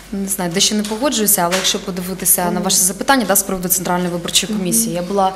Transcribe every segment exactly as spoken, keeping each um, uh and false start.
Не знаю, дещо не погоджуюся, але якщо подивитися на ваше запитання, да, з приводу Центральної виборчої комісії, я була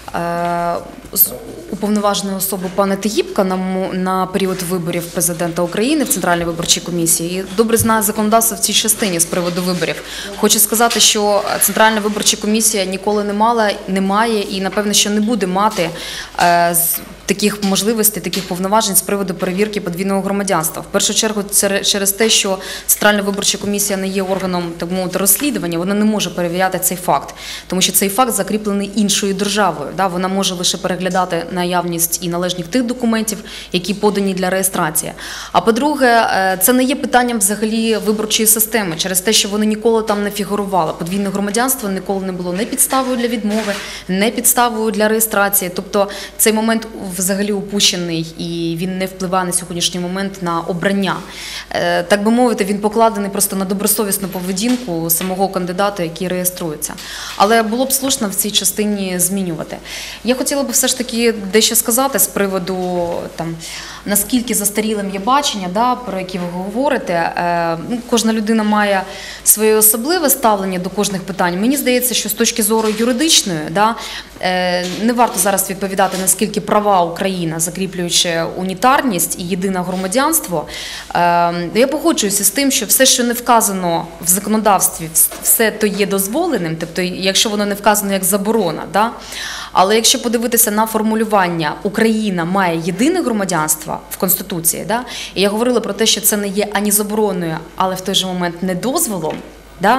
е, уповноваженою особою пана Тігіпка на, на період виборів президента України в Центральній виборчій комісії і добре знаю законодавство в цій частині з приводу виборів. Хочу сказати, що Центральна виборча комісія ніколи не мала, не має і, напевно, що не буде мати е, з, таких можливостей, таких повноважень з приводу перевірки подвійного громадянства. В першу чергу через те, що Центральна виборча комісія не є органом, так мовити, розслідування, вона не може перевіряти цей факт, тому що цей факт закріплений іншою державою. Да? Вона може лише переглядати наявність і належність тих документів, які подані для реєстрації. А по-друге, це не є питанням взагалі виборчої системи, через те, що вони ніколи там не фігурували. Подвійне громадянство ніколи не було не підставою для відмови, не підставою для реєстрації. Тобто цей момент взагалі упущений і він не впливає на сьогоднішній момент на обрання. Так би мовити, він покладений просто на добросовісну поведінку самого кандидата, який реєструється. Але було б слушно в цій частині змінювати. Я хотіла б все ж таки дещо сказати з приводу, там, наскільки застарілим є бачення, да, про які ви говорите. Е, ну, кожна людина має своє особливе ставлення до кожних питань. Мені здається, що з точки зору юридичної, да, е, не варто зараз відповідати, наскільки права Україна, закріплюючи унітарність і єдине громадянство. Е, я погоджуюся з тим, що все, що не вказано в законодавстві, все то є дозволеним, тобто якщо воно не вказано як заборона, да? Але якщо подивитися на формулювання «Україна має єдине громадянство» в Конституції, да? І я говорила про те, що це не є ані забороною, але в той же момент не дозволом, да?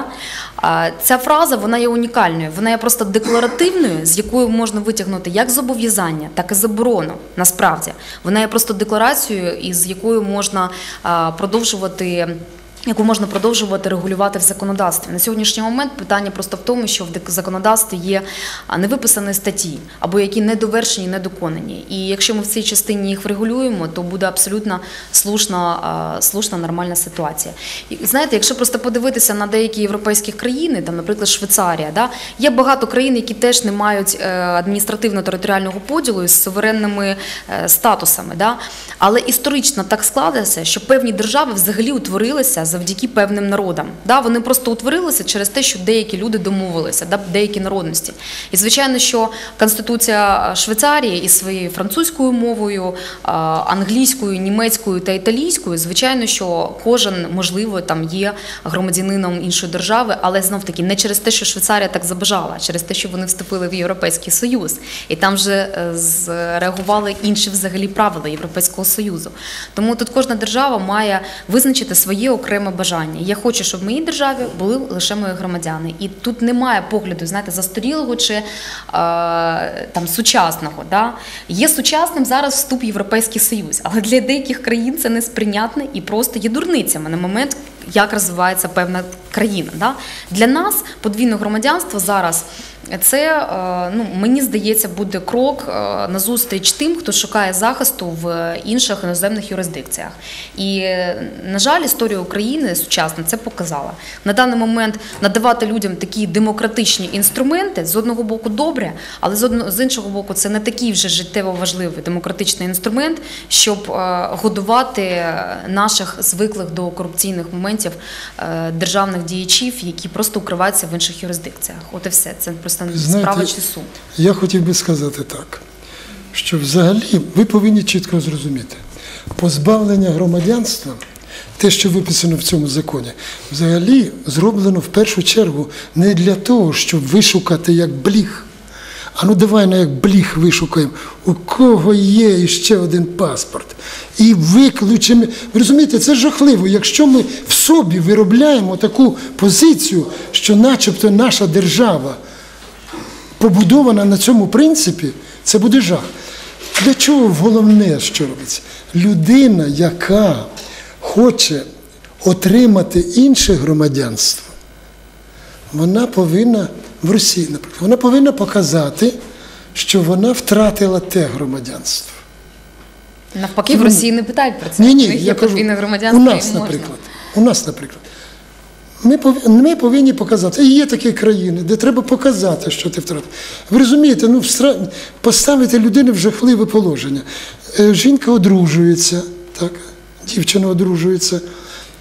Ця фраза, вона є унікальною, вона є просто декларативною, з якою можна витягнути як зобов'язання, так і заборону, насправді. Вона є просто декларацією, із якою можна продовжувати яку можна продовжувати регулювати в законодавстві. На сьогоднішній момент питання просто в тому, що в законодавстві є невиписані статті, або які недовершені, недоконані. І якщо ми в цій частині їх врегулюємо, то буде абсолютно слушна, слушна нормальна ситуація. І знаєте, якщо просто подивитися на деякі європейські країни, там, наприклад, Швейцарія, да, є багато країн, які теж не мають адміністративно-територіального поділу із суверенними статусами. Да? Але історично так складається, що певні держави взагалі утворилися завдяки певним народам. Да, вони просто утворилися через те, що деякі люди домовилися, да, деякі народності. І, звичайно, що Конституція Швейцарії із своєю французькою мовою, англійською, німецькою та італійською, звичайно, що кожен, можливо, там є громадянином іншої держави, але, знов-таки, не через те, що Швейцарія так забажала, а через те, що вони вступили в Європейський Союз. І там вже зреагували інші взагалі правила Європейського Союзу. Тому тут кожна держава має визначити своє окреме бажання. Я хочу, щоб в моїй державі були лише мої громадяни. І тут немає погляду, знаєте, застарілого чи е, там, сучасного. Да? Є сучасним зараз вступ в Європейський Союз, але для деяких країн це несприйнятне і просто є дурницями на момент, як розвивається певна країна. Да? Для нас подвійне громадянство зараз це, ну, мені здається, буде крок назустріч тим, хто шукає захисту в інших іноземних юрисдикціях. І, на жаль, історія України сучасна це показала. На даний момент надавати людям такі демократичні інструменти, з одного боку, добре, але з іншого боку, це не такий вже життєво важливий демократичний інструмент, щоб годувати наших звиклих до корупційних моментів державних діячів, які просто укриваються в інших юрисдикціях. От і все. Це просто справа часу. Я хотів би сказати так, що взагалі ви повинні чітко зрозуміти, позбавлення громадянства, те, що виписано в цьому законі, взагалі зроблено в першу чергу не для того, щоб вишукати як бліх. А ну давай на як бліх вишукаємо, у кого є іще один паспорт. І виключимо. Ви розумієте, це жахливо, якщо ми в собі виробляємо таку позицію, що начебто наша держава побудована на цьому принципі, це буде жах. Для чого головне, що робиться? Людина, яка хоче отримати інше громадянство, вона повинна, в Росії, наприклад, вона повинна показати, що вона втратила те громадянство. Навпаки, в Росії не питають про це. Ні, ні, я кажу, у нас, наприклад, у нас, наприклад, Ми повинні, ми повинні показати. І є такі країни, де треба показати, що ти втратив. Ви розумієте, ну, поставити людину в жахливе положення. Жінка одружується, так, дівчина одружується,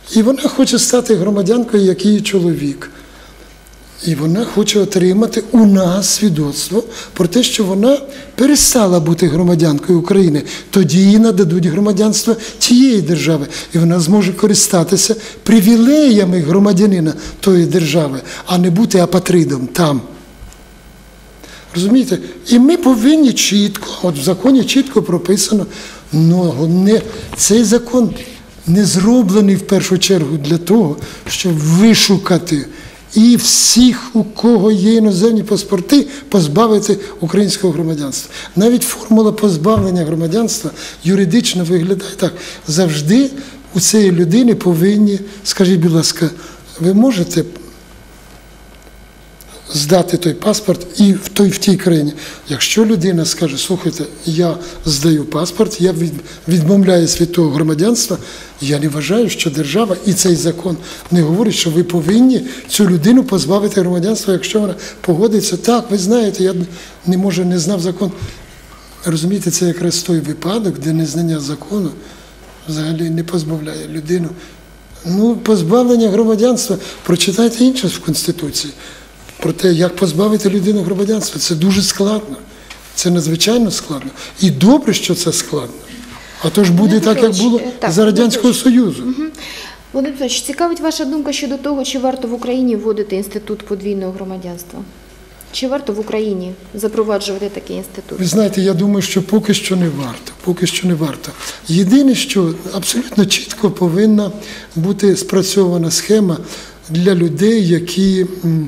І вона хоче стати громадянкою, як її чоловік. І вона хоче отримати у нас свідоцтво про те, що вона перестала бути громадянкою України. Тоді їй нададуть громадянство тієї держави. І вона зможе користатися привілеями громадянина тої держави, а не бути апатридом там. Розумієте? І ми повинні чітко, от в законі чітко прописано, ну, не, цей закон не зроблений в першу чергу для того, щоб вишукати і всіх, у кого є іноземні паспорти, позбавити українського громадянства. Навіть формула позбавлення громадянства юридично виглядає так. Завжди у цієї людини повинні, скажіть, будь ласка, ви можете здати той паспорт і в той в тій країні. Якщо людина скаже, слухайте, я здаю паспорт, я відмовляюсь від того громадянства, я не вважаю, що держава і цей закон не говорить, що ви повинні цю людину позбавити громадянства, якщо вона погодиться. Так, ви знаєте, я не може не знав закон. Розумієте, це якраз той випадок, де незнання закону взагалі не позбавляє людину. Ну, позбавлення громадянства, прочитайте інше в Конституції. Про те, як позбавити людину громадянства, це дуже складно. Це надзвичайно складно. І добре, що це складно. А то ж буде так, як було так, за Радянського Союзу. Угу. Володимир Петрович, цікавить ваша думка щодо того, чи варто в Україні вводити інститут подвійного громадянства? Чи варто в Україні запроваджувати такий інститут? Ви знаєте, я думаю, що поки що не варто. Поки що не варто. Єдине, що абсолютно чітко повинна бути спрацьована схема для людей, які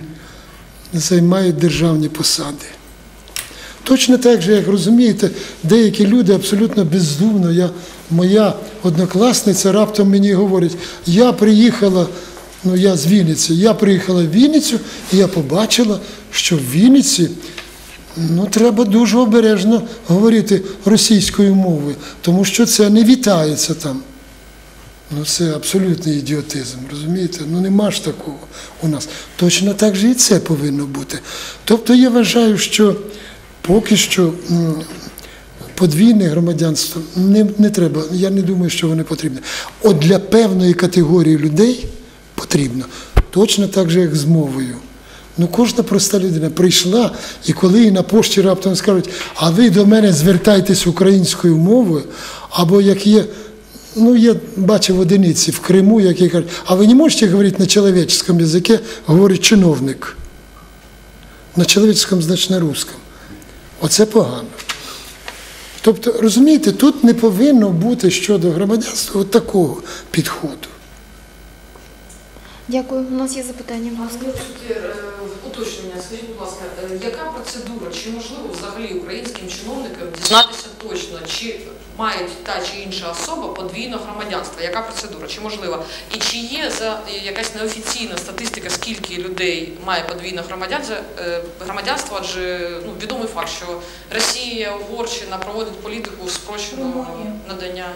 займають державні посади. Точно так же, як розумієте, деякі люди абсолютно бездумно, я, моя однокласниця раптом мені говорить, я приїхала, ну я з Вінниці, я приїхала в Вінницю, і я побачила, що в Вінниці, ну, треба дуже обережно говорити російською мовою, тому що це не вітається там. Ну, це абсолютний ідіотизм, розумієте? Ну, нема ж такого у нас. Точно так же і це повинно бути. Тобто я вважаю, що поки що подвійне громадянство не, не треба, я не думаю, що воно потрібне. От для певної категорії людей потрібно. Точно так же, як з мовою. Ну, кожна проста людина прийшла, і коли їй на пошті раптом скажуть, а ви до мене звертайтесь українською мовою, або як є, ну, я бачив одиниці в Криму, які кажуть, а ви не можете говорити на чоловічському язикі, говорить чиновник. На чоловічському, значить, на русском. Оце погано. Тобто, розумієте, тут не повинно бути щодо громадянства от такого підходу. Дякую. У нас є запитання, будь ласка. Уточнення, скажіть, будь ласка, яка процедура, чи можливо взагалі українським чиновникам дізнатися точно, чи мають та чи інша особа подвійне громадянство? Яка процедура, чи можливо? І чи є за якась неофіційна статистика, скільки людей має подвійне громадянство, громадянство, адже ну, відомий факт, що Росія, Угорщина проводить політику спрощеного надання.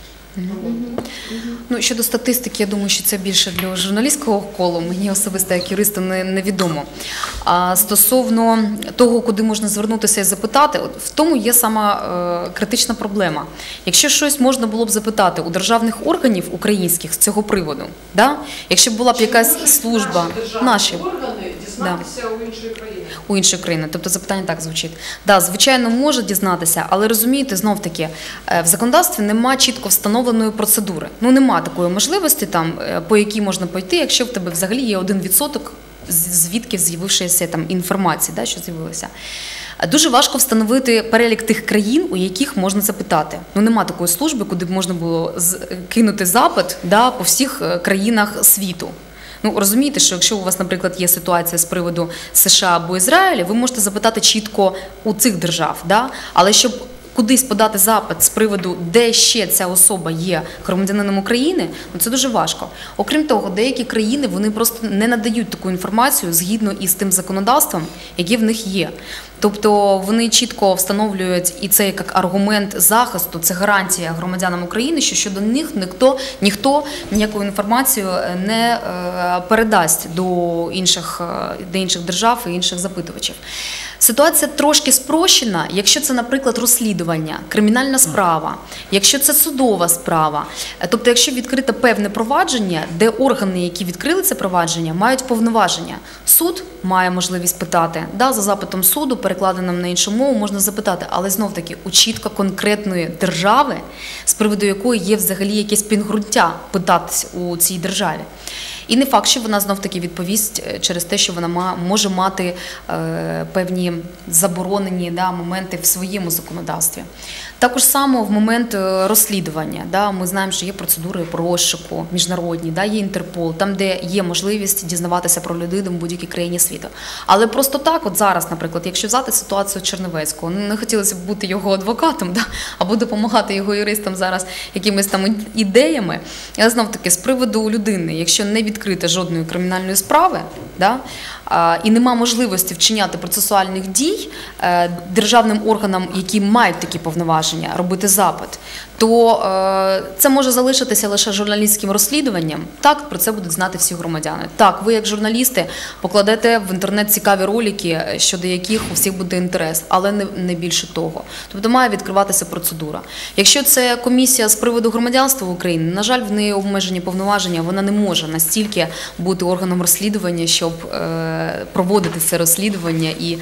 Ну, щодо статистики, я думаю, що це більше для журналістського колу, мені особисто як юристу не, невідомо. А стосовно того, куди можна звернутися і запитати, от в тому є сама е, критична проблема. Якщо щось можна було б запитати у державних органів українських з цього приводу, да? Якщо б була б якась служба, наші органи дізнатися да. у іншої країни? У іншої країни, тобто запитання так звучить. Да, звичайно, може дізнатися, але розумієте, знов-таки, в законодавстві нема чітко встановленої процедури. Ну, нема такої можливості, там, по якій можна пойти, якщо в тебе взагалі є один відсоток, звідки з'явившися там інформації, да, що з'явилося. Дуже важко встановити перелік тих країн, у яких можна запитати. Ну, нема такої служби, куди б можна було кинути запит, да, по всіх країнах світу. Ну, розумієте, що якщо у вас, наприклад, є ситуація з приводу США або Ізраїля, ви можете запитати чітко у цих держав, да? Але щоб кудись подати запит з приводу, де ще ця особа є громадянином України, ну це дуже важко. Окрім того, деякі країни, вони просто не надають таку інформацію згідно із тим законодавством, яке в них є. Тобто вони чітко встановлюють, і це як аргумент захисту, це гарантія громадянам України, що щодо них ніхто, ніхто ніяку інформацію не е, передасть до інших, е, до інших держав і інших запитувачів. Ситуація трошки спрощена, якщо це, наприклад, розслідування, кримінальна справа, якщо це судова справа. Тобто, якщо відкрите певне провадження, де органи, які відкрили це провадження, мають повноваження. Суд має можливість питати, да, за запитом суду, перекладеним на іншу мову, можна запитати, але знов-таки у чітко конкретної держави, з приводу якої є взагалі якесь підґрунтя питатись у цій державі. І не факт, що вона знов-таки відповість через те, що вона може мати е, певні заборонені, да, моменти в своєму законодавстві. Також само в момент розслідування. Да, ми знаємо, що є процедури розшуку міжнародні, да, є Інтерпол, там, де є можливість дізнаватися про людину в будь-якій країні світу. Але просто так, от зараз, наприклад, якщо взяти ситуацію Черновецького, ну, не хотілося б бути його адвокатом, да, або допомагати його юристам зараз якимись там ідеями. Але знов-таки, з приводу людини, якщо не відкрити жодної кримінальної справи, да, і нема можливості вчиняти процесуальних дій державним органам, які мають такі повноваження, робити запит, то е, це може залишитися лише журналістським розслідуванням. Так, про це будуть знати всі громадяни. Так, ви як журналісти покладете в інтернет цікаві ролики, щодо яких у всіх буде інтерес, але не, не більше того. Тобто має відкриватися процедура. Якщо це комісія з приводу громадянства України, на жаль, в неї обмежені повноваження, вона не може настільки бути органом розслідування, щоб е, проводити це розслідування і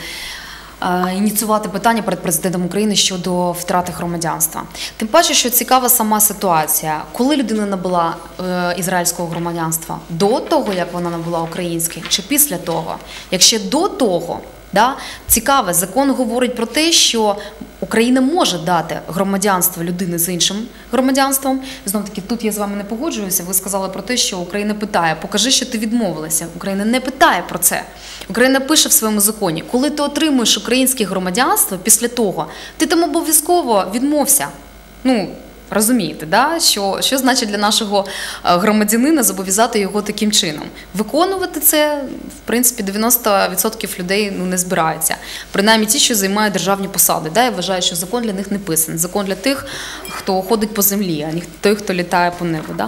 ініціювати питання перед президентом України щодо втрати громадянства. Тим паче, що цікава сама ситуація. Коли людина набула е, ізраїльського громадянства? До того, як вона набула українське, чи після того? Якщо до того, да, цікаве, закон говорить про те, що Україна може дати громадянство людини з іншим громадянством. Знов-таки, тут я з вами не погоджуюся. Ви сказали про те, що Україна питає, покажи, що ти відмовилася. Україна не питає про це. Україна пише в своєму законі, коли ти отримуєш українське громадянство, після того, ти там обов'язково відмовся. Ну, розумієте, да? що, що значить для нашого громадянина зобов'язати його таким чином? Виконувати це, в принципі, дев'яносто відсотків людей ну, не збираються. Принаймні ті, що займають державні посади. Да? Я вважаю, що закон для них не писаний. Закон для тих, хто ходить по землі, а не той, хто літає по небу. Да?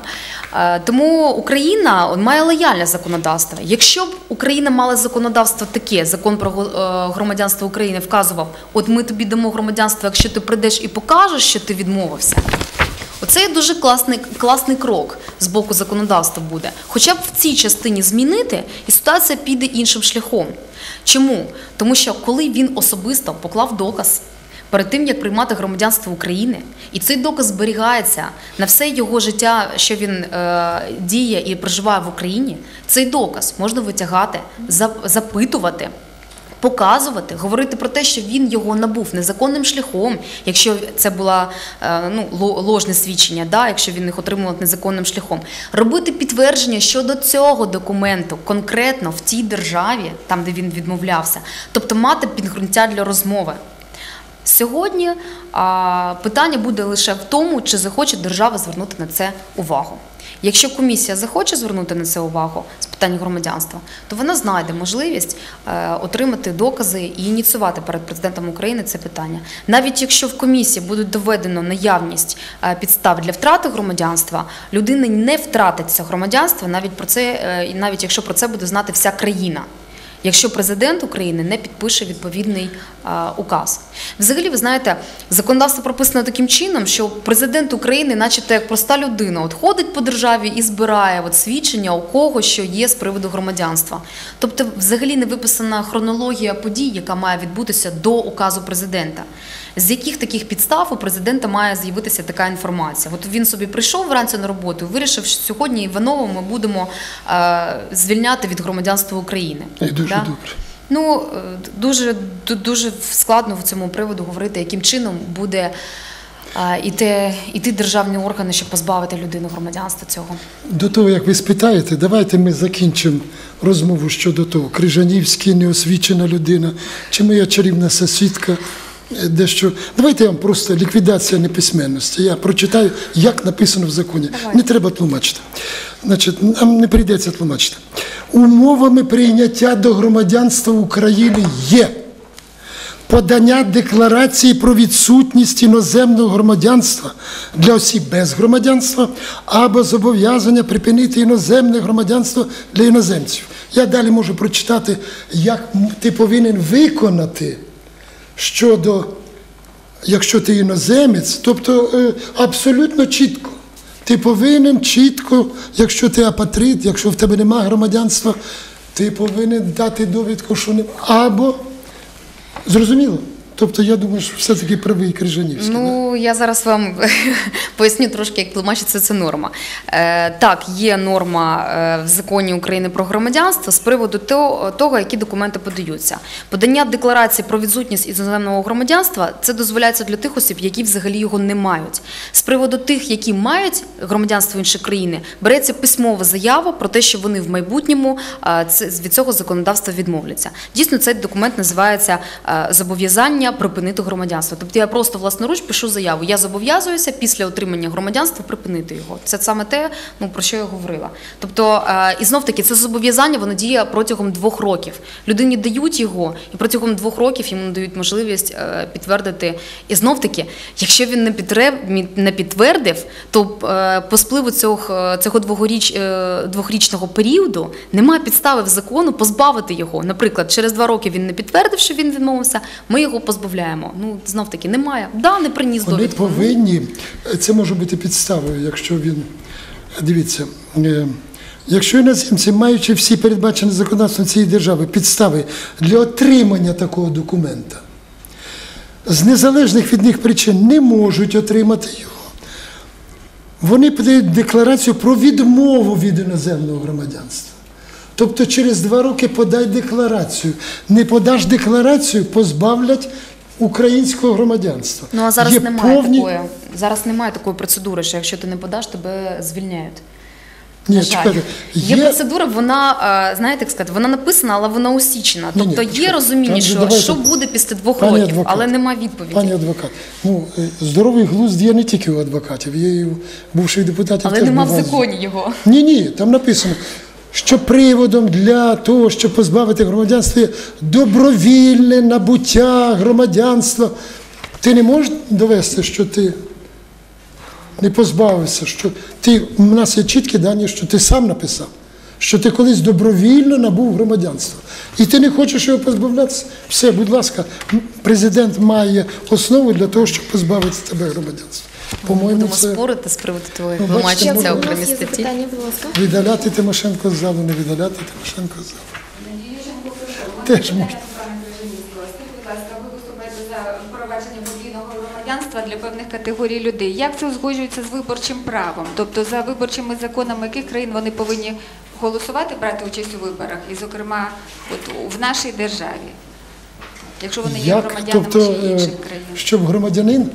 Тому Україна має лояльне законодавство. Якщо б Україна мала законодавство таке, закон про громадянство України вказував, от ми тобі дамо громадянство, якщо ти прийдеш і покажеш, що ти відмовився, оце є дуже класний, класний крок з боку законодавства буде. Хоча б в цій частині змінити, і ситуація піде іншим шляхом. Чому? Тому що коли він особисто поклав доказ перед тим, як приймати громадянство України, і цей доказ зберігається на все його життя, що він е, діє і проживає в Україні, цей доказ можна витягати, запитувати, показувати, говорити про те, що він його набув незаконним шляхом, якщо це було ну, ложне свідчення, да, якщо він їх отримував незаконним шляхом. Робити підтвердження щодо цього документу конкретно в тій державі, там, де він відмовлявся. Тобто мати підґрунтя для розмови. Сьогодні а, питання буде лише в тому, чи захоче держава звернути на це увагу. Якщо комісія захоче звернути на це увагу з питань громадянства, то вона знайде можливість е, отримати докази і ініціювати перед президентом України це питання. Навіть якщо в комісії буде доведено наявність е, підстав для втрати громадянства, людина не втратить це громадянство, навіть, про це, е, навіть якщо про це буде знати вся країна. Якщо президент України не підпише відповідний а, указ. Взагалі, ви знаєте, законодавство прописано таким чином, що президент України, начебто як проста людина, от ходить по державі і збирає от свідчення у кого, що є з приводу громадянства. Тобто, взагалі не виписана хронологія подій, яка має відбутися до указу президента. З яких таких підстав у президента має з'явитися така інформація? От він собі прийшов вранці на роботу і вирішив, що сьогодні Іванова ми будемо е, звільняти від громадянства України. І дуже да? добре. Ну, дуже, дуже складно в цьому приводу говорити, яким чином буде е, іти, іти державні органи, щоб позбавити людину громадянства цього. До того, як ви спитаєте, давайте ми закінчимо розмову щодо того. Крижанівський, неосвічена людина, чи моя чарівна сусідка. Дещо. Давайте я вам просто ліквідація неписьменності. Я прочитаю, як написано в законі. Давай. Не треба тлумачити. Значить, нам не прийдеться тлумачити. Умовами прийняття до громадянства України є подання декларації про відсутність іноземного громадянства для осіб без громадянства або зобов'язання припинити іноземне громадянство для іноземців. Я далі можу прочитати, як ти повинен виконати щодо, якщо ти іноземець, тобто е, абсолютно чітко. Ти повинен чітко, якщо ти апатрид, якщо в тебе немає громадянства, ти повинен дати довідку, що не... Або, зрозуміло? Тобто, я думаю, що все-таки правий Крижанівський. Ну, я зараз вам поясню трошки, як тлумачиться ця норма. Е, так, є норма е, в Законі України про громадянство з приводу того, того, які документи подаються. Подання декларації про відсутність іноземного громадянства – це дозволяється для тих осіб, які взагалі його не мають. З приводу тих, які мають громадянство іншої країни, береться письмова заява про те, що вони в майбутньому е, це, від цього законодавства відмовляться. Дійсно, цей документ називається е, «Зобов'язання припинити громадянство». Тобто я просто власноруч пишу заяву. Я зобов'язуюся після отримання громадянства припинити його. Це саме те, ну, про що я говорила. Тобто, і знов-таки, це зобов'язання, воно діє протягом двох років. Людині дають його, і протягом двох років йому дають можливість підтвердити. І знов-таки, якщо він не підтвердив, то по спливу цього, цього двохріч, двохрічного періоду немає підстави в закону позбавити його. Наприклад, через два роки він не підтвердив, що він відмовився, ми його позбавляємо. Ну, знов-таки, немає. Да, не приніс Вони довідку. повинні, це може бути підставою, якщо він, дивіться, е, якщо іноземці, маючи всі передбачені законодавством цієї держави підстави для отримання такого документа, з незалежних від них причин не можуть отримати його, вони подають декларацію про відмову від іноземного громадянства. Тобто через два роки подай декларацію. Не подаш декларацію, позбавлять українського громадянства. Ну, а зараз Є немає повні... такої. Зараз немає такої процедури, що якщо ти не подаш, тебе звільняють. Ні, На жаль. чекайте, Є є... процедура, вона, е, знаєте, як сказати, вона написана, але вона усічена. Ні, ні, Тобто є чекайте. розуміння, Там же що, давайте- що буде після двох Пані років, адвокат, але немає відповіді. Пані адвокат, ну, е, здоровий глузд є не тільки у адвокатів, є і у бувших депутатів. Але теж нема в буває. законі його. Ні, ні, там написано, що приводом для того, щоб позбавити громадянства, є добровільне набуття громадянства. Ти не можеш довести, що ти не позбавився, що ти, у нас є чіткі дані, що ти сам написав, що ти колись добровільно набув громадянство. І ти не хочеш його позбавлятися. Все, будь ласка, президент має основу для того, щоб позбавити тебе громадянства. По-моєму, Будемо це спорити з приводу того, як Ну, ви бачите, бачите можна- це У окремі нас є статті. запитання, будь ласка. видаляти Тимошенко з залу, не видаляти Тимошенко з залу. Теж можна. Скажіть, будь ласка, ви виступаєте за впровадження подвійного громадянства для певних категорій людей. Як це узгоджується з виборчим правом? Тобто за виборчими законами яких країн вони повинні голосувати, брати участь у виборах, і, зокрема, от в нашій державі, якщо вони є Як, громадянами тобто, чи інших е, країн? щоб громадянин?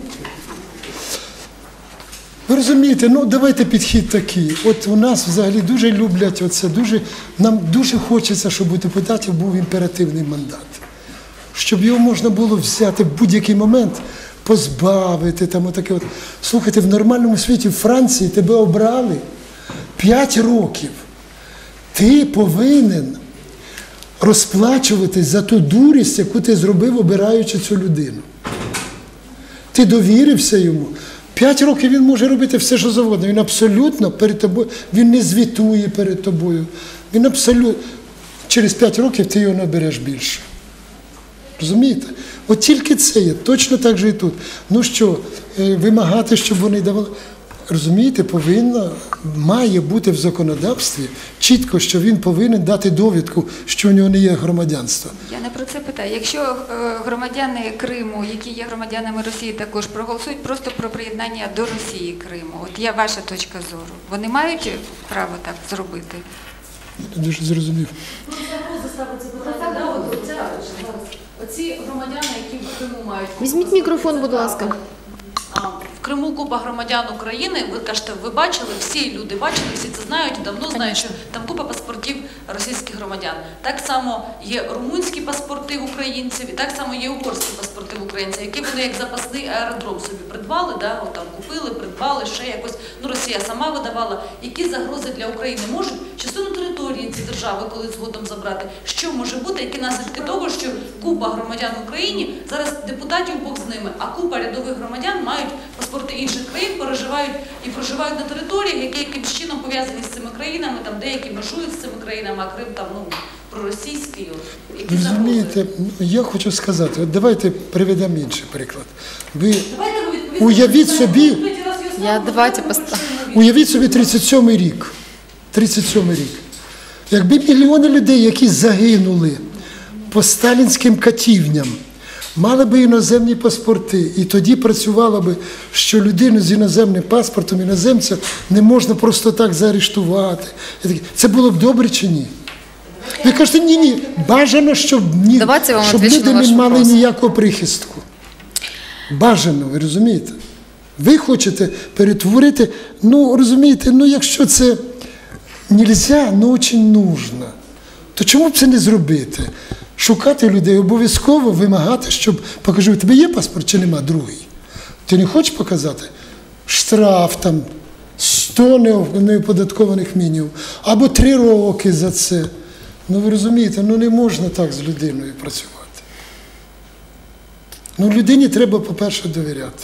Ви розумієте, ну давайте підхід такий. От у нас взагалі дуже люблять оце, дуже, нам дуже хочеться, щоб у депутатів був імперативний мандат. Щоб його можна було взяти в будь-який момент, позбавити, там отаке от. Слухайте, в нормальному світі, в Франції тебе обрали п'ять років. Ти повинен розплачуватись за ту дурість, яку ти зробив, обираючи цю людину. Ти довірився йому. П'ять років він може робити все, що завгодно. Він абсолютно перед тобою, він не звітує перед тобою. Він абсолютно, через п'ять років ти його набереш більше. Розумієте? От тільки це є, точно так же і тут. Ну що, е, вимагати, щоб вони давали. Розумієте, повинно, має бути в законодавстві чітко, що він повинен дати довідку, що у нього не є громадянство. Я не про це питаю. Якщо е, громадяни Криму, які є громадянами Росії, також проголосують просто про приєднання до Росії Криму, от є ваша точка зору, вони мають право так зробити? Я не дуже зрозумів. Оці громадяни, які в Криму мають... Візьміть мікрофон, будь ласка. А, В Криму купа громадян України, ви кажете, ви бачили, всі люди бачили, всі це знають, давно знають, що там купа паспортів російських громадян. Так само є румунські паспорти українців, і так само є угорські паспорти українців, які вони як запасний аеродром собі придбали, да, от там купили, придбали, ще якось, ну Росія сама видавала. Які загрози для України можуть частину території ці держави, коли згодом забрати, що може бути, які наслідки того, що купа громадян в Україні, зараз депутатів Бог з ними, а купа рядових громадян мають паспорти інших країн, переживають і проживають на територіях, які якимсь чином пов'язані з цими країнами, там деякі межують з цими країнами, а Крим там, ну, проросійський. От, які Розумієте, я хочу сказати, от давайте приведемо інший приклад. Ви Давайте ви відповідно. уявіть собі, Я давайте пост- уявіть собі тридцять сьомий рік. тридцять сьомий рік. Якби мільйони людей, які загинули по сталінським катівням, мали би іноземні паспорти, і тоді працювало би, що людину з іноземним паспортом, іноземця, не можна просто так заарештувати. Це було б добре чи ні? Ви кажете, ні-ні, бажано, щоб, ні, Давайте я вам щоб відповім люди на ваш не мали вопрос. ніякого прихистку. Бажано, ви розумієте? Ви хочете перетворити, ну, розумієте, ну, якщо це нельзя, ну, очень нужно, то чому б це не зробити? Шукати людей, обов'язково вимагати, щоб, покажи, у тебе є паспорт чи нема, другий? Ти не хочеш показати? Штраф там, сто неоподаткованих мінімум, або три роки за це. Ну, ви розумієте, ну, не можна так з людиною працювати. Ну, людині треба, по-перше, довіряти.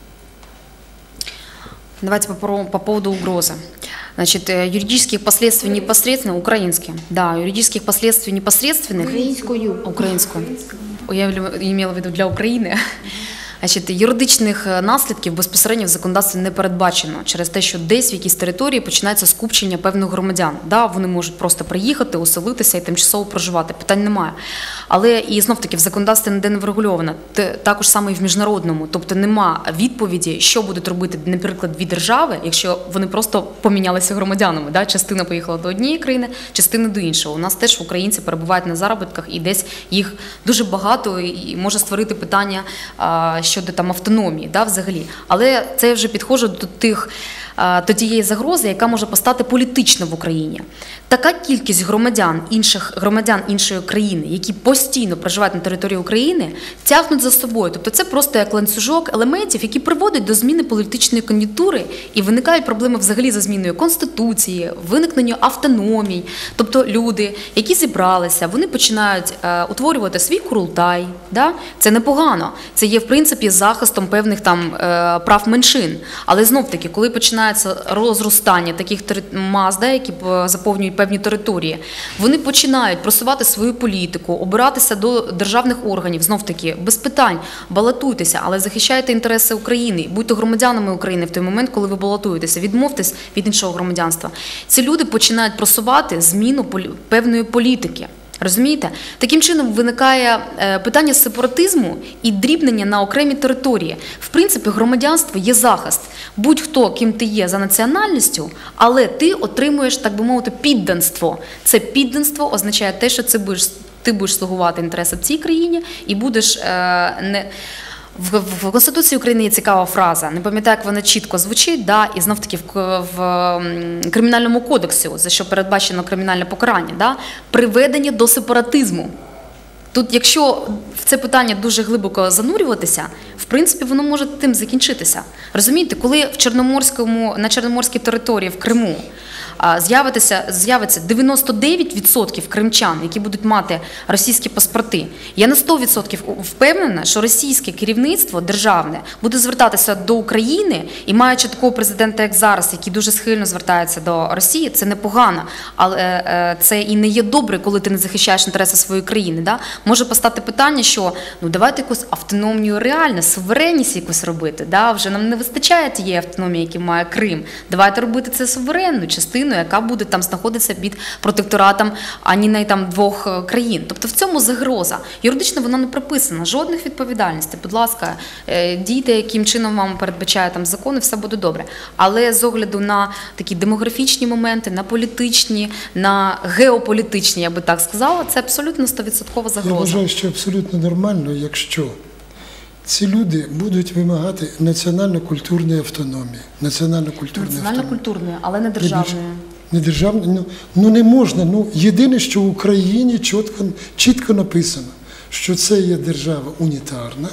Давайте по, по, по поводу угрозы. Значит, э, юридических последствий непосредственно, украинские, да, юридических последствий непосредственных, Українською. українською, я имела в виду для України, значить, юридичних наслідків безпосередньо в законодавстві не передбачено через те, що десь в якійсь території починається скупчення певних громадян. Да, вони можуть просто приїхати, оселитися і тимчасово проживати, питань немає. Але і знов-таки в законодавстві ніде не врегульовано, також саме і в міжнародному, тобто нема відповіді, що будуть робити, наприклад, дві держави, якщо вони просто помінялися громадянами. Да? Частина поїхала до однієї країни, частина до іншого. У нас теж українці перебувають на заробітках і десь їх дуже багато і може створити питання щодо там автономії, да, взагалі. Але це я вже підходжу до тих, до тієї загрози, яка може постати політично в Україні. Така кількість громадян, інших громадян іншої країни, які постійно проживають на території України, тягнуть за собою. Тобто це просто як ланцюжок елементів, які приводять до зміни політичної кон'юнктури, і виникають проблеми взагалі за зміною Конституції, виникненню автономій. Тобто люди, які зібралися, вони починають е, утворювати свій курултай. Да? Це непогано. Це є, в принципі, захистом певних там е, прав меншин. Але знов-таки, коли починається розростання таких мас, да, які заповнюють певні території, вони починають просувати свою політику, обиратися до державних органів, знов-таки, без питань, балотуйтеся, але захищайте інтереси України, будьте громадянами України в той момент, коли ви балотуєтеся, відмовтесь від іншого громадянства. Ці люди починають просувати зміну певної політики. Розумієте? Таким чином виникає питання сепаратизму і дрібнення на окремі території. В принципі, громадянство є захист. Будь-хто, ким ти є за національністю, але ти отримуєш, так би мовити, підданство. Це підданство означає те, що це будеш, ти будеш слугувати інтереси в цій країні і будеш е, не... В, в Конституції України є цікава фраза, не пам'ятаю, як вона чітко звучить, да, і знов-таки в, в, в Кримінальному кодексі, за що передбачено кримінальне покарання, да, приведення до сепаратизму. Тут, якщо в це питання дуже глибоко занурюватися, в принципі, воно може тим закінчитися. Розумієте, коли в Чорноморському, на Чорноморській території в Криму з'явиться, з'явиться дев'яносто дев'ять відсотків кримчан, які будуть мати російські паспорти, я на сто відсотків впевнена, що російське керівництво державне буде звертатися до України, і маючи такого президента, як зараз, який дуже схильно звертається до Росії, це непогано, але це і не є добре, коли ти не захищаєш інтереси своєї країни. Да? Може постати питання, що ну давайте якусь автономію реально, суверенність якусь робити, да? Вже нам не вистачає тієї автономії, яку має Крим, давайте робити це суверенну частину, яка буде там знаходитися під протекторатом ані не там двох країн. Тобто в цьому загроза. Юридично вона не прописана, жодних відповідальностей. Будь ласка, дійте, яким чином вам передбачає там закон, і все буде добре. Але з огляду на такі демографічні моменти, на політичні, на геополітичні, я би так сказала, це абсолютно сто відсотків загроза. Я вважаю, що абсолютно нормально, якщо ці люди будуть вимагати національно-культурної автономії. Національно-культурної Національно-культурної, але не державної. Не державної, ну, ну не можна. Ну, єдине, що в Україні чітко, чітко написано, що це є держава унітарна,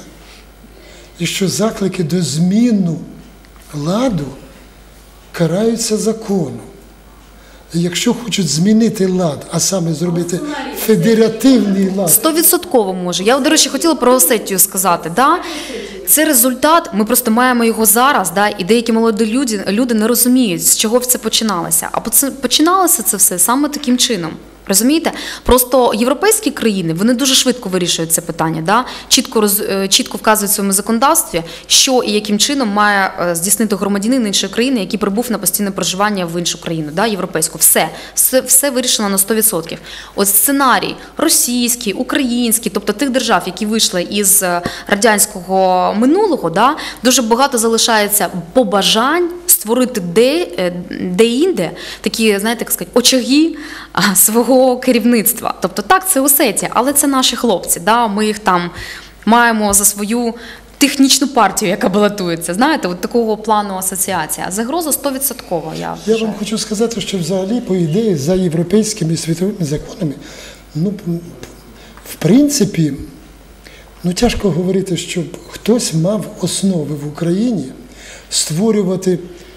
і що заклики до зміну ладу караються законом. якщо хочуть змінити лад, а саме зробити федеративний лад. Стовідсотково може. Я, до речі, хотіла про Осетію сказати. Да? Це результат, ми просто маємо його зараз, да? І деякі молоді люди, люди не розуміють, з чого це починалося. А поц- починалося це все саме таким чином. Розумієте? Просто європейські країни, вони дуже швидко вирішують це питання, да? чітко, роз, е, чітко вказують в своєму законодавстві, що і яким чином має е, здійснити громадянин іншої країни, який прибув на постійне проживання в іншу країну, да? європейську. Все. все, все вирішено на сто відсотків. Ось сценарій російський, український, тобто тих держав, які вийшли із е, радянського минулого, да? дуже багато залишається побажань створити де, е, де-інде такі, знаєте, як сказати, очаги а, свого керівництва. Тобто так, це Осетія, але це наші хлопці. Да? Ми їх там маємо за свою технічну партію, яка балотується. Знаєте, от такого плану асоціація. Загроза сто відсотків, я Я вважаю. вам хочу сказати, що взагалі, по ідеї, за європейськими і світовими законами, ну, в принципі, ну, тяжко говорити, щоб хтось мав основи в Україні створювати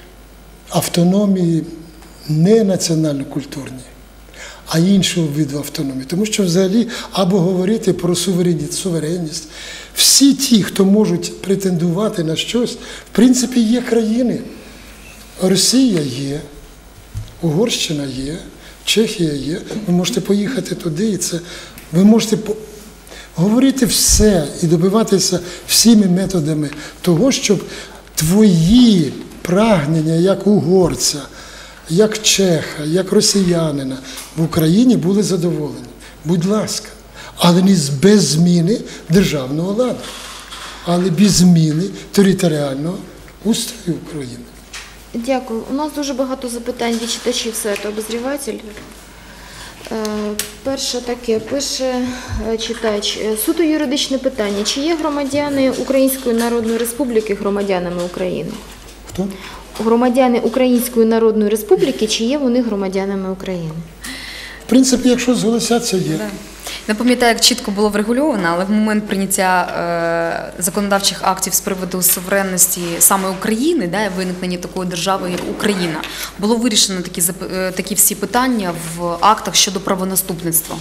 автономії не національно-культурні, а іншого виду автономії. Тому що взагалі, або говорити про суверенність, суверенність, всі ті, хто можуть претендувати на щось, в принципі, є країни. Росія є, Угорщина є, Чехія є. Ви можете поїхати туди, і це ви можете по... говорити все і добиватися всіми методами того, щоб твої прагнення як угорця, як чеха, як росіянина в Україні були задоволені. Будь ласка. Але не без зміни державного ладу, але без зміни територіального устрою України. Дякую. У нас дуже багато запитань від читачів сайту «Обозріватель». Е, Перше таке, пише е, читач. Е, Суто юридичне питання. Чи є громадяни Української Народної Республіки громадянами України? Хто? Громадяни Української Народної Республіки, чи є вони громадянами України? В принципі, якщо зголосяться, є. Не пам'ятаю, як чітко було врегульовано, але в момент прийняття е, законодавчих актів з приводу суверенності саме України, да, і виникнення такої держави, як Україна, було вирішено такі, зап- е, такі всі питання в актах щодо правонаступництва.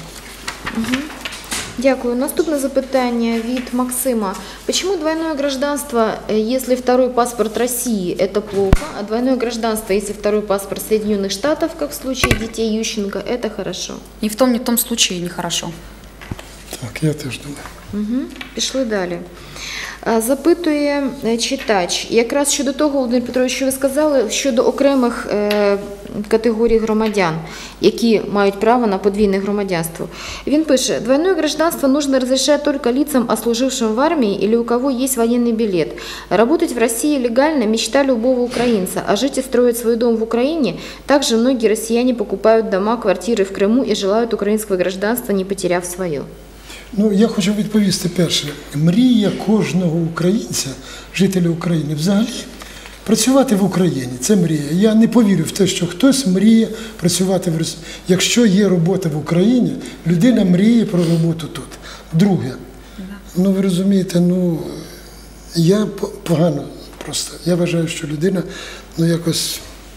Дякую. Наступне запитання від Максима. Почему двойное гражданство, э, если второй паспорт России, это плохо, а двойное гражданство, если второй паспорт Соединенных Штатов, как в случае детей Ющенко, это хорошо? Ні в тому, ні в тому случае нехорошо. Так, я теж думаю. Угу. Пішли далі. А, Запитує е, читач, якраз щодо того, Володимир Петрович, що ви сказали, щодо окремих е, категорій громадян, які мають право на подвійне громадянство. Він пише, двойное гражданство нужно разрешать только лицам, отслужившим в армии или у кого есть военный билет. Работать в России легально – мечта любого украинца, а жить и строить свой дом в Украине – также многие россияне покупают дома, квартиры в Крыму и желают украинского гражданства, не потеряв свое. Ну, я хочу відповісти перше. Мрія кожного українця, жителя України, взагалі, працювати в Україні. Це мрія. Я не повірю в те, що хтось мріє працювати в Росії. Якщо є робота в Україні, людина мріє про роботу тут. Друге, ну ви розумієте, ну, я по- погано просто. Я вважаю, що людина, ну, якось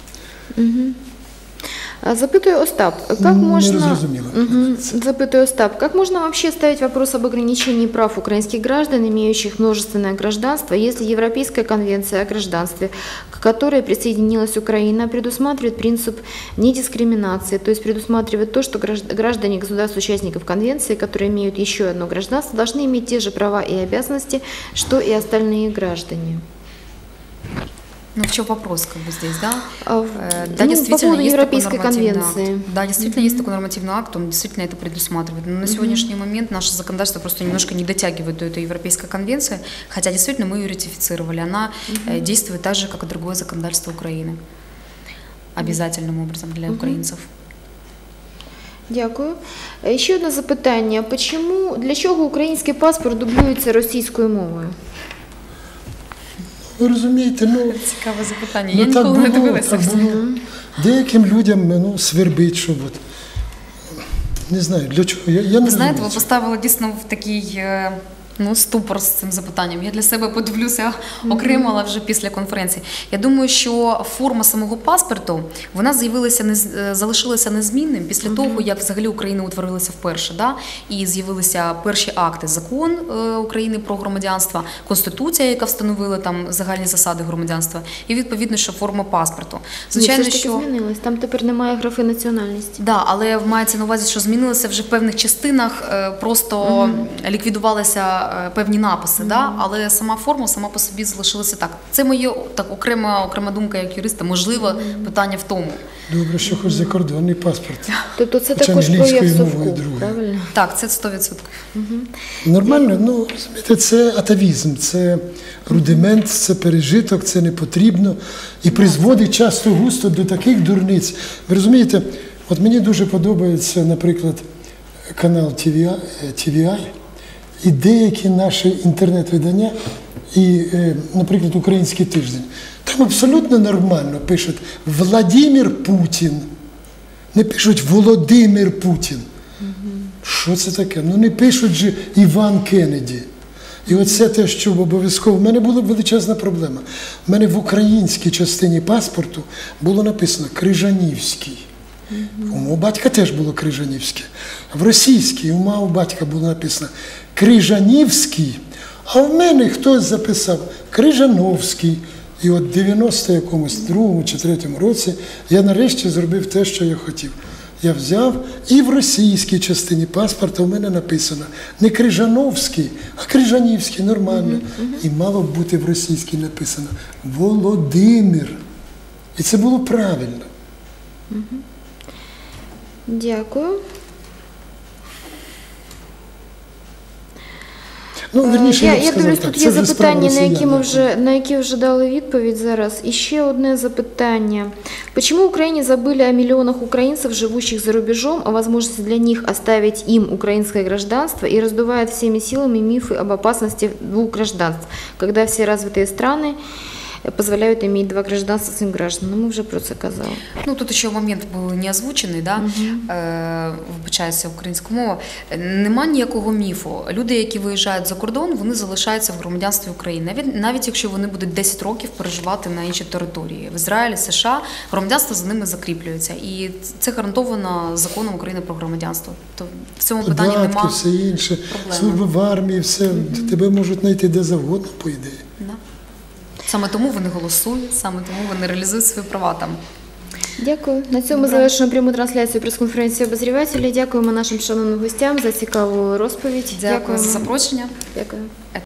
А, Запытую Остап, как не можно... зрозуміла. Мгм. Запытую Остап, как можно вообще ставить вопрос об ограничении прав украинских граждан, имеющих множественное гражданство, если Европейская конвенция о гражданстве, к которой присоединилась Украина, предусматривает принцип недискриминации, то есть предусматривает то, что гражд- граждане государств-участников конвенции, которые имеют еще одно гражданство, должны иметь те же права и обязанности, что и остальные граждане. Ну, в чем вопрос, как бы здесь, да? А, в- Э, ну, Да, по действительно, поводу есть такой Европейской нормативный конвенции. акт. Да, действительно, есть такой нормативный акт, он действительно это предусматривает. Но на сегодняшний момент наше законодательство просто немножко не дотягивает до этой Европейской конвенции, хотя действительно мы ее ратифицировали. Она э, действует так же, как и другое законодательство Украины. Обязательным образом для украинцев. Дякую. Е, Ще одне запитання. Почему, для чого український паспорт дублюється російською мовою? Ви розумієте, ну, Цікаве запитання. ну Я так ніколи не було, дивилася. так було. Деяким людям, ну, свербить, що от, не знаю, для чого, я, я не Ви знаєте, ви розумію. поставили дійсно в такий е, Ну, ступор з цим запитанням. Я для себе подивлюся окремо, але вже після конференції. Я думаю, що форма самого паспорту, вона з'явилася не залишилася незмінним після того, як взагалі Україна утворилася вперше, да? І з'явилися перші акти: закон е, України про громадянство, конституція, яка встановила там загальні засади громадянства, і відповідно, що форма паспорту. Звичайно, Ні, це ж таки змінилось. Там тепер немає графи національності. Да, але мається на увазі, що змінилося вже в певних частинах, е, просто угу. ліквідувалися певні написи, mm-hmm. да? Але сама форма сама по собі залишилася так. Це моя так окрема окрема думка як юриста. Можливо, mm-hmm. питання в тому. Добре, що хоч закордонний паспорт. Тобто це Хоча також прояв совку, другою. правильно? Так, це сто відсотків. Mm-hmm. Нормально, ну, розумієте, це атавізм, це рудимент, це пережиток, це не потрібно і призводить часто густо до таких дурниць. Ви розумієте, от мені дуже подобається, наприклад, канал Ті Ві Ай, і деякі наші інтернет-видання, і, наприклад, «Український тиждень». Там абсолютно нормально пишуть «Владимир Путін». Не пишуть «Володимир Путін». Угу. Що це таке? Ну не пишуть же «Іван Кеннеді». І оце те, що обов'язково. У мене була величезна проблема. У мене в українській частині паспорту було написано «Крижанівський». У мого батька теж було Крижанівське. В російській у мого батька було написано Крижанівський, а в мене хтось записав Крижановський. І от в дев'яносто якомусь другому чи третьому році я нарешті зробив те, що я хотів. Я взяв і в російській частині паспорта у мене написано не Крижановський, а Крижанівський, нормально. І мало б бути в російській написано Володимир. І це було правильно. Дякую. Ну, верніше, я, я, я сказав, дивлюсь, так, тут є запитання, на які, ми вже, вже, на які вже дали відповідь зараз. І ще одне запитання. Почему в Украине забыли о миллионах украинцев, живущих за рубежом, о возможности для них оставить им украинское гражданство и раздувают всеми силами мифы об опасности двух гражданств, когда все развитые страны позволяют иметь два гражданства своим гражданам. Ну, мы вже про це казали. Ну, тут ще момент був не озвучений, да? Угу. Е, вибачається українська мова. Нема ніякого міфу. Люди, які виїжджають за кордон, вони залишаються в громадянстві України. Навіть, навіть якщо вони будуть десять років переживати на іншій території. В Ізраїлі, США, громадянство за ними закріплюється. І це гарантовано законом України про громадянство. То в цьому питанні податки, немає все інше, служба в армії, все. Угу. Тебе можуть знайти де завгодно, по ідеї. Да. Саме тому вони голосують, саме тому вони реалізують свої права там. Дякую. На цьому ми завершуємо пряму трансляцію прес-конференції обозрівателів. Дякуємо нашим шановним гостям за цікаву розповідь. Дякую за запрошення. Дякую.